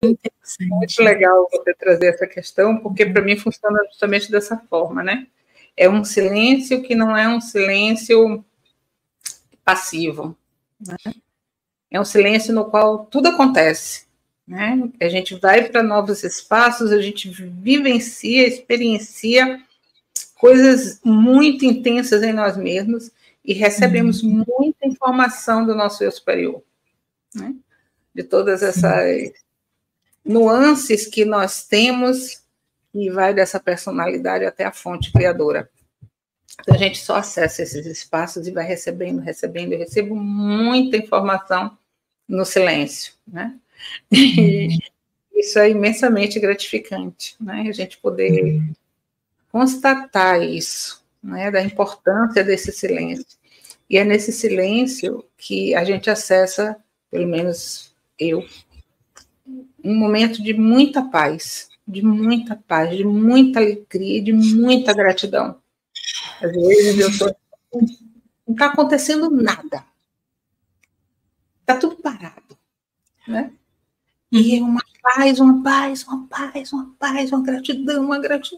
muito legal você trazer essa questão, porque para mim funciona justamente dessa forma, né? É um silêncio que não é um silêncio passivo, né? É um silêncio no qual tudo acontece, né? A gente vai para novos espaços, a gente vivencia, experiencia coisas muito intensas em nós mesmos e recebemos muita informação do nosso eu superior, né? De todas essas nuances que nós temos e vai dessa personalidade até a fonte criadora. Então, a gente só acessa esses espaços e vai recebendo. Eu recebo muita informação no silêncio, né? E isso é imensamente gratificante, né? A gente poder constatar isso, né? Da importância desse silêncio. E é nesse silêncio que a gente acessa, pelo menos eu, um momento de muita paz, de muita alegria, de muita gratidão. Às vezes eu estou... Não está acontecendo nada. Está tudo parado, né? E é uma paz, uma gratidão.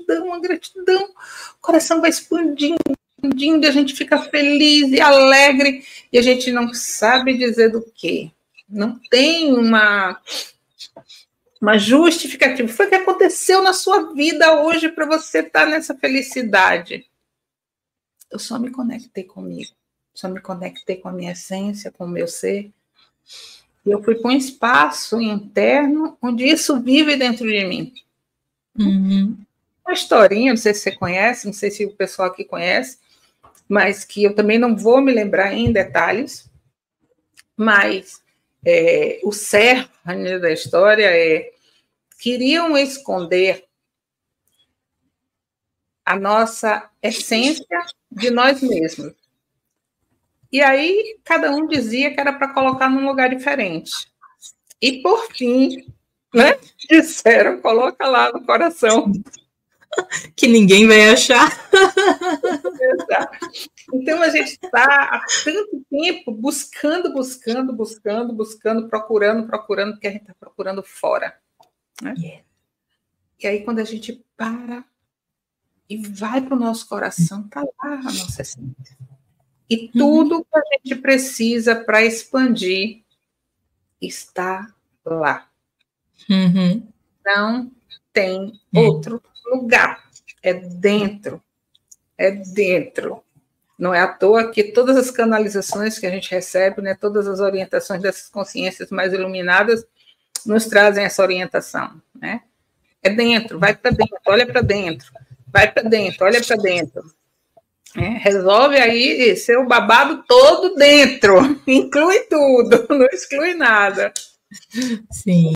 O coração vai expandindo, a gente fica feliz e alegre, e a gente não sabe dizer do quê. Não tem uma justificativa. Foi o que aconteceu na sua vida hoje para você estar nessa felicidade. Eu só me conectei comigo, só me conectei com a minha essência, com o meu ser. E eu fui para um espaço interno onde isso vive dentro de mim. Uma historinha, não sei se você conhece, não sei se o pessoal aqui conhece, mas que eu também não vou me lembrar em detalhes, mas o cerne da história é: queriam esconder a nossa essência de nós mesmos. E aí, cada um dizia que era para colocar num lugar diferente. E, por fim, né, disseram, coloca lá no coração. Que ninguém vai achar. Então, a gente está há tanto tempo buscando, procurando, porque a gente está procurando fora. Né? Yeah. E aí, quando a gente para e vai para o nosso coração, está lá a nossa essência. E tudo que a gente precisa para expandir está lá. Não tem outro lugar. É dentro. É dentro. Não é à toa que todas as canalizações que a gente recebe, né, todas as orientações dessas consciências mais iluminadas nos trazem essa orientação. Né? É dentro, vai para dentro, olha para dentro. Vai para dentro, olha para dentro. Resolve aí seu babado todo dentro. Inclui tudo, não exclui nada. Sim.